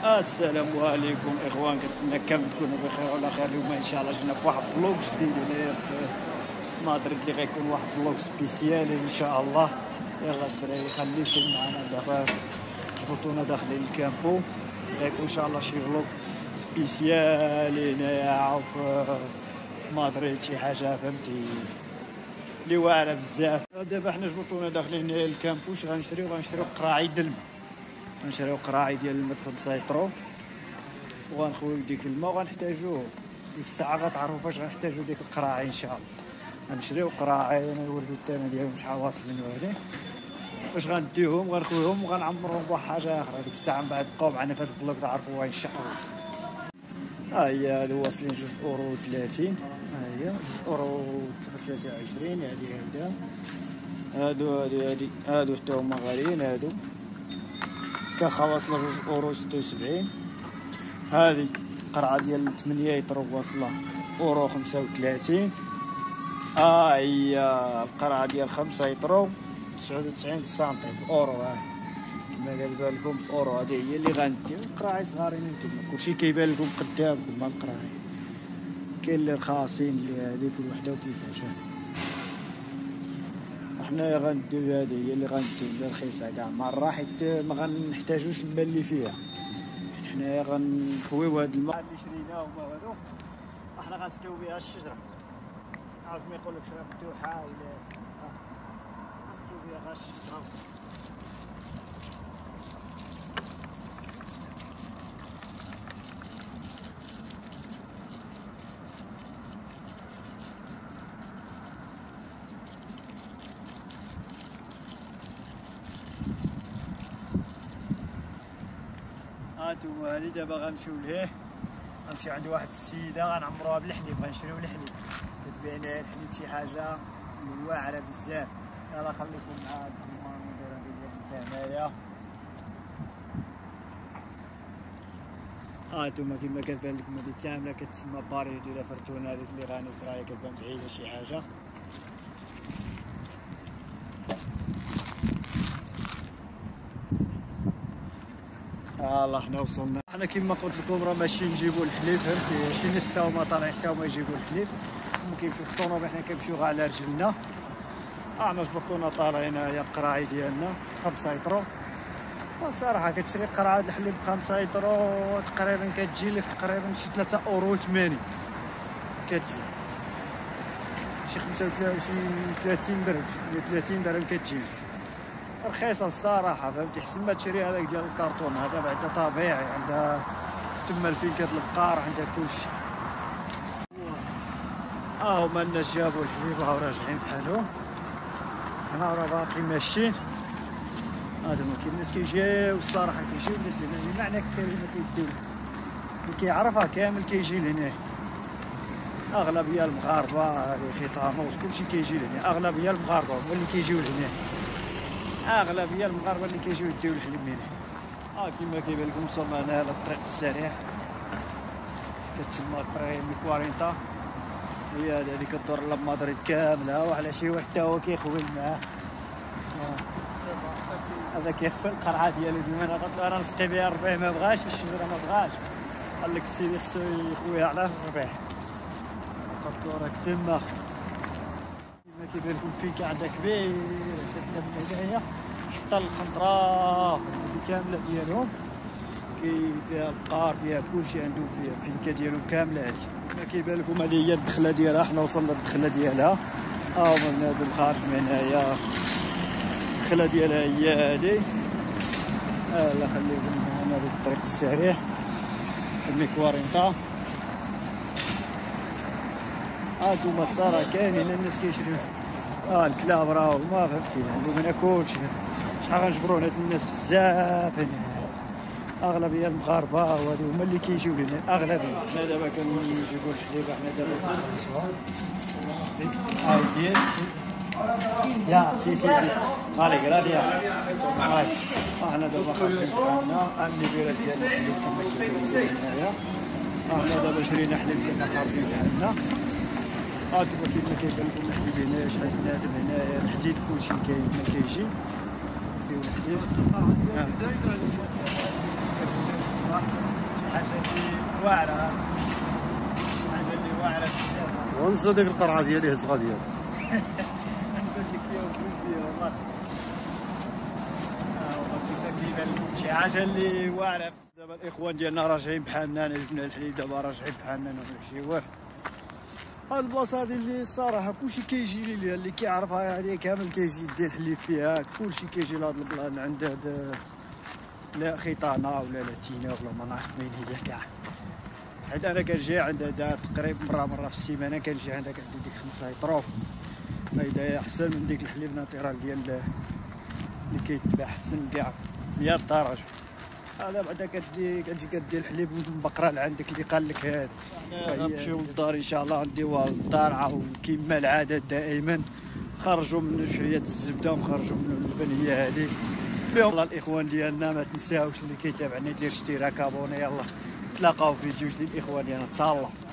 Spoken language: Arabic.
السلام عليكم اخوان، كنتمنى كامل تكونوا بخير وعلى خير. اليوم ان شاء الله جينا في واحد بلوك جديد هنايا في مدريد اللي غيكون واحد بلوك سبيسيال ان شاء الله. يلا الدراري خليكم معنا دابا، جبطونا داخلين الكامبو، غيكون ان شاء الله شي بلوك سبيسيال هنايا في مدريد، شي حاجه فهمتي اللي واعره بزاف. دابا حنا جبطونا داخلين الكامبو، واش غنشريو قراعي د الماء، غنشريو قراعي ديال الماء ب5 يطرو، وغنخويو ديك الماء، وغنحتاجوه ديك الساعه غتعرفوا فاش غنحتاجو ديك القراعي ان شاء الله. غنشريو قراعي، انا نوريو الثمن ديالهم شحال واصلين وهادي، واش غنديهم غنخويهم وغنعمرهم بواحد حاجه اخرى. ديك الساعه من بعد بقاو معنا في هاد البلوك تعرفوها ان شاء الله. ها هي هادو واصلين 2 €30، ها هي 2 €23. هادو حتى هما غاليين، هادو كاخا واصله 2 €76. هذه قرعه ديال 8 يطرو واصله 1,35 €. هي القرعه ديال 5 يطرو 99 سنتيم اورو. ها كما قال بالكم اورو، هذه هي اللي غنديو. قراعي صغارين نتوما، كلشي كيبان لكم قدامكم. مع القراعي كاين اللي رخاصين، اللي هذه كل وحده وكيفاش. حنايا غنديو هذه هي اللي غنديو، اللي رخيصه كاع مره، حيت ما غنحتاجوش الماء اللي فيها. حنايا غنخويو هاد الماء اللي شريناهم هادو، احنا غنسقيو بها الشجره. عارف ما يقولك شجره مفتوحه ولا غنسقيو بها غير الشجره. هانتوما هادي دابا غنمشيو لهيه، غنمشي عند واحد السيده غنعمروها بالحليب، غنشريو الحليب، كتبيع لنا الحليب شي حاجه واعره بزاف. يلا خليكم مع هاد المنظر ديال هنايا. هانتوما كيما كتبان لكم هادي كامله كتسمى باريو ديال فرتونه، هذيك اللي غانيس راهي كتبان بعيده شي حاجه. الله حنا وصلنا. حنا كيما قلت لكم راه ماشي نجيبو الحليب، فهمتي، شي ناس تا هما طالعين حتى هما يجيبو الحليب، هما كيمشيو في الطونوبيل، حنا كنمشيو غير على رجلنا. حنا جبطونا طالعين، هي القراعي ديالنا 5 يطرو. الصراحه كتشري قرعه الحليب ب5 يطرو تقريبا كتجي لك تقريبا شي 3,80 € كتجي، شي 30 درهم، 30 درهم كتجي رخيصه الصراحه، فهمتي، حسن ما تشري هذاك ديال الكرتون. هذا بعدا طبيعي، عندها تما الفينكات البقار، عندها كلشي. هما الناس جابوا الحليب راهو راجعين بحالهم، حنا راه باقي ماشيين. هادوما كاين الناس كيجيو الصراحه، كيجيو الناس اللي معنى الكلمه كيديو اللي كيعرفها كامل كيجي لهنا. اغلبيه المغاربه اللي خيطانوس كلشي كيجي لهنا، اغلبيه المغاربه هما اللي كيجيو لهنا، اغلبيه المغاربه اللي كيجيو يديو الحليب من هنا. كيما كيبان لكم وصلنا هنا على الطريق السريع، كتسمى طريق ميكوارينتا. هي هذه كدور لمدريد كامله، وعلى شي واحد حتى هو كيخوي معاه. هذا كيخفي القرعه ديالو ديما. انا قلت له راه نسقي بها الربيع، ما بغاش الشجره، ما بغاش، قال لك السيدي خصو يخويها على الربيع. قلت له راك تما كيما كيبان لكم فيك عندها كبير، درنا من هنايا حتى القنطره هذه كامله ديالهم، فيها البقار، فيها كلشي، عندهم فيها الفينكه ديالهم كامله. هذه كما كيبان لكم هذه هي الدخله ديالها، حنا وصلنا للدخله ديالها. من هذا الخارج من هنايا الدخله ديالها هي هذه. يلا خليكم هنا هذا الطريق السريع الميكوارينتا. هانتوما الصراحه كاينين الناس كيشريو الكلاب، راهو ما فهمتي عندهم هنا كلشي. شحال غنجبروا هاد الناس بزاف هنا، اغلبيه المغاربه وهادو هما اللي كيجيو لهنا اغلبيه. حنا دابا كنجيبو الحليب، حنا دابا ديال يا سي مالك غادي. حنا دابا خارجين بحالنا النبيره ديال الحليب كما كيبان هنايا. حنا دابا شرينا حليب ديالنا خارجين بحالنا. هانتوما كيما كيبان لكم الحليب هنايا، شحال بنادم هنايا، الحديد كلشي كاين ما كيجي ديال الحليب. الله شي حاجه اللي واعره، حاجه اللي واعره بزاف. ونسى ديك القرعه ديالي الصغا ديالو. نبات لك فيها وفلوس بيها والله. كيبان لكم شي حاجه اللي واعره. دابا الاخوان ديالنا راجعين بحالنا، انا جبنا الحليب دابا راجعين بحالنا، ماشي والو. هاد البلاصه هادي اللي الصراحه كلشي كيجي ليها، اللي كيعرفها يعني كامل كيجي يدي الحليب فيها، كلشي كيجي لهاد البلان عند هاد لا خيطانه ولا لاتينا ولا ما نعرف مين هي كاع. حيت انا كنجي عند هذا تقريبا مره في السيمانه، كنجي عندك عندي ديك 5 يطرو، هيدا احسن من ديك الحليب ناتيرال ديال اللي كيتباع، احسن كاع 100 درجه. هذا بعدا كتجي كدير الحليب من البقره اللي عندك اللي قال لك هذا. غنمشيو للدار ان شاء الله، نديوها للدار عاود كيما العاده دائما، خرجوا منه شويه الزبده وخرجوا منه اللبن هي هذه. يلا الاخوان ديالنا ما تنساوش اللي كيتابعني يدير اشتراك ابوني. يلا تلاقاو في فيديو جديد اخوان ديالنا، تهلاو.